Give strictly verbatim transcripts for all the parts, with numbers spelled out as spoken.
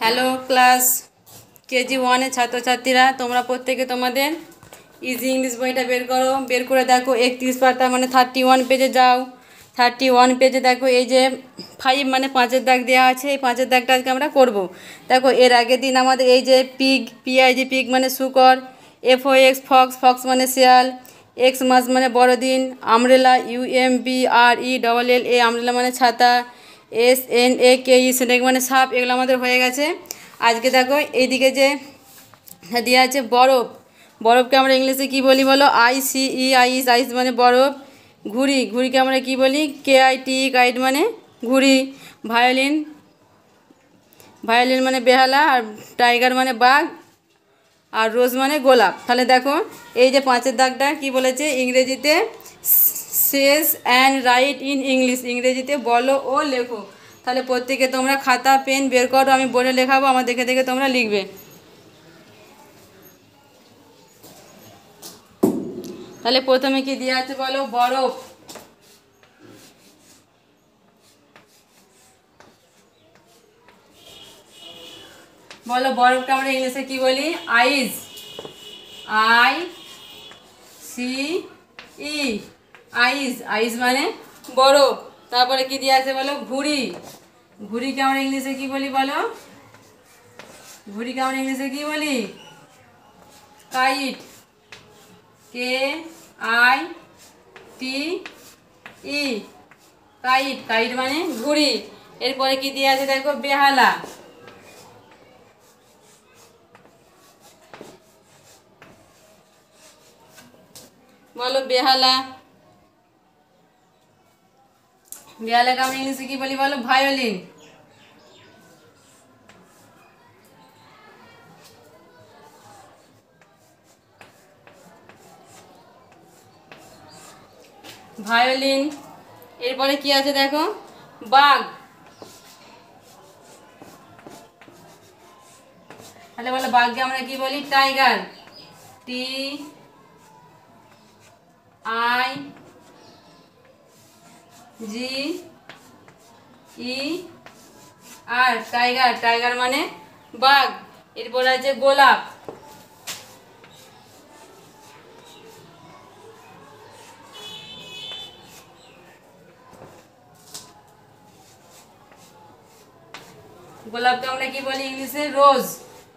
Hello class KG ওয়ানের ছাত্রছাত্রীরা, তোমরা প্রত্যেকে তোমাদের ইজি ইংলিশ বইটা বের করো। বের করে দেখো একত্রিশ পাতা মানে থার্টি ওয়ান পেজে যাও। থার্টি ওয়ান পেজে দেখো এই যে ফাইভ মানে পাঁচের দাগ দেওয়া আছে, এই পাঁচের দাগটা আজকে আমরা করবো। দেখো এর আগের দিন আমাদের এই যে পিগ পিআইজি পিগ মানে শুকর, F O X fox fox মানে শিয়াল, এক্স মাস মানে বড়দিন, umbrella U M B R E double L A umbrella মানে ছাতা, S N A K E snake মানে সাপ, এগুলো আমাদের হয়ে গেছে। আজকে দেখো এইদিকে যে দেওয়া আছে বরফ, বরফকে আমরা ইংলিশে কী বলি বলো? I C E ice, ice মানে বরফ। ঘুড়ি, ঘুড়িকে আমরা কী বলি? কে আই টি কাইট মানে ঘুড়ি। ভায়োলিন, ভায়োলিন মানে বেহালা, আর টাইগার মানে বাঘ, আর রোজ মানে গোলাপ। তাহলে দেখো এই যে পাঁচের দাগটা কি বলেছে ইংরেজিতে, says and write in English, ইংরেজিতে বলো ও লেখো। তাহলে প্রত্যেকে তোমরা খাতা পেন বের করো, আমি বলে লেখাবো, আমার দেখে দেখে তোমরা লিখবে। তাহলে প্রথমে কি দেওয়া আছে বলো? বরফ। বলো বরফকে আমরা ইংলিশে কি বলি? আইস, I C E ice, ice মানে বরফ। তারপরে কি দিয়ে আছে বলো? ঘুড়ি, ঘুড়িকে আমরা ইংলিশে কি বলি বলো? ঘুড়িকে আমরা ইংলিশে কি বলি? Kite, K I T E kite, kite মানে ঘুড়ি। এরপরে কি দিয়ে আছে দেখো? বেহালা, বলো বেহালা। বেহালাকে আমরা ইংলিশে কি বলি বলো? ভায়োলিন। ভায়োলিন। এরপরে কি আছে দেখো? বাঘ। তাহলে বলো বাঘকে আমরা কি বলি? Tiger, T I G E R, tiger, tiger মানে বাঘ। এরপরে আছে গোলাপ, গোলাপকে আমরা কি বলি ইংলিশে? রোজ।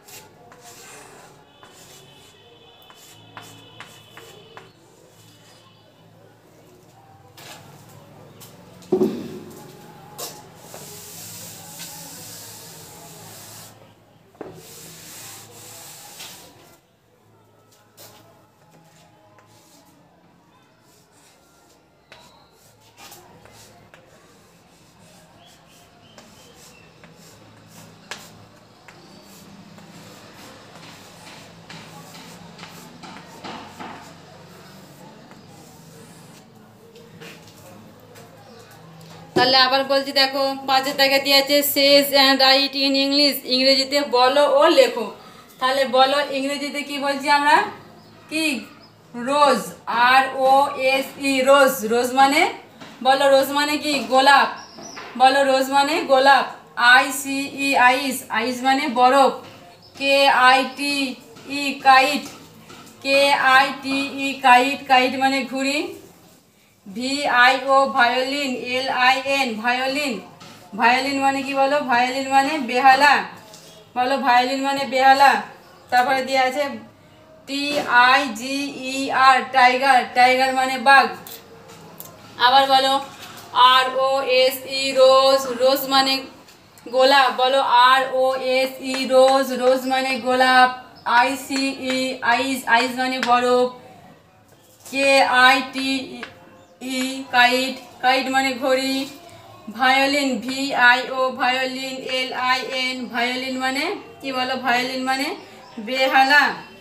তাহলে আবার বলছি দেখো পাঁচের দাগে দিয়ে আছে says and write in English, ইংরেজিতে বলো ও লেখো। তাহলে বলো ইংরেজিতে কি বলছি আমরা? কি? রোজ, আর ও এস ই, রোজ। রোজ মানে বলো, রোজ মানে কি? গোলাপ। বলো রোজ মানে গোলাপ। I C E ice, ice মানে বরফ। K I T E kite, K I T E kite, kite মানে ঘুড়ি। V I O violin, L I N violin, violin মানে কি বলো? ভায়োলিন মানে বেহালা। বলো ভায়োলিন মানে বেহালা। তারপরে দিয়ে আছে T I G E R, tiger, tiger মানে বাঘ। আবার বলো আর ও এস ই রোজ, রোজ মানে গোলাপ। বলো আর ও এস ই রোজ, রোজ মানে গোলাপ। I C E ice, ice মানে বরফ। K I T E kite, kite মানে ঘড়ি। Violin, V I O violin, L I N violin মানে কি বলো? ভায়োলিন মানে বেহালা।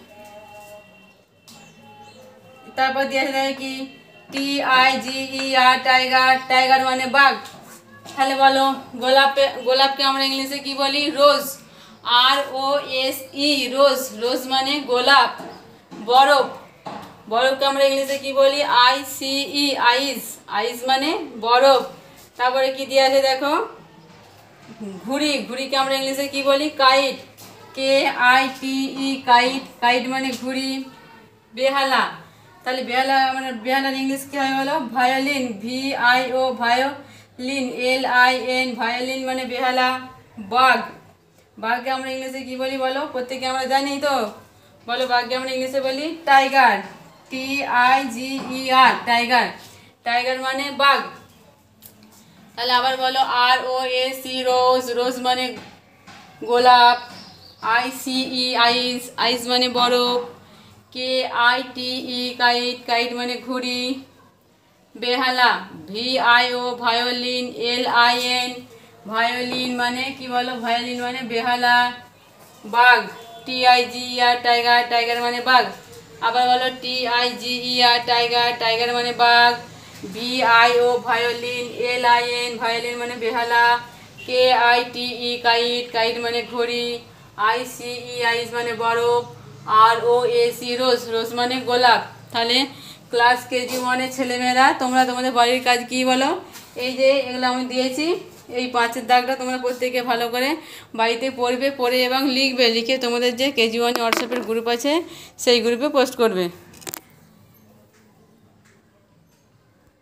তারপর দিয়ে আছে কি? T I G E R, tiger, tiger মানে বাঘ। তাহলে বলো গোলাপে, গোলাপকে আমরা ইংলিশে কি বলি? রোজ, আর ও এস ই রোজ, রোজ মানে গোলাপ। বরফ, বরফকে আমরা ইংলিশে কি বলি? I C E ice, ice মানে বরফ। তারপরে কি দিয়ে আছে দেখো? ঘুড়ি, ঘুড়িকে আমরা ইংলিশে কি বলি? Kite, K I T E, kite, kite মানে ঘুড়ি। বেহালা, তাহলে বেহালা মানে বেহালার ইংলিশ কী হয় বলো? Violin, V I O, violin, L I N, violin মানে বেহালা। বাঘ, বাঘকে আমরা ইংলিশে কী বলি বলো? প্রত্যেকে আমরা জানি তো, বলো বাঘকে আমরা ইংলিশে বলি tiger, T I G E R, tiger, tiger মানে বাঘ। তাহলে আবার বলো আর ও এ সি, রোজ, রোজ মানে গোলাপ। I C E, ice, ice মানে বরফ। K I T E, kite, kite মানে ঘুড়ি। বেহালা, V I O, violin, L I N, violin মানে কি বলো? ভায়োলিন মানে বেহালা। বাঘ, T I G E R, tiger, tiger মানে বাঘ। আবার বলো T I G E R, tiger, tiger মানে বাঘ। V I O, violin, L I N, violin মানে বেহালা। K I T E, kite, kite মানে ঘড়ি। আই সি ই, আইস মানে বরফ। আর ও এ সি, রোজ, রোজ মানে গোলাপ। তাহলে ক্লাস কেজি ওয়ানের ছেলেমেয়েরা তোমরা তোমাদের বাড়ির কাজ কী বলো? এই যে এগুলো আমি দিয়েছি, এই পাঁচের দাগটা তোমরা প্রত্যেকে ভালো করে বাড়িতে পড়বে, পড়ে এবং লিখবে, লিখে তোমাদের যে কেজি ওয়ান হোয়াটসঅ্যাপের গ্রুপ আছে সেই গ্রুপে পোস্ট করবে।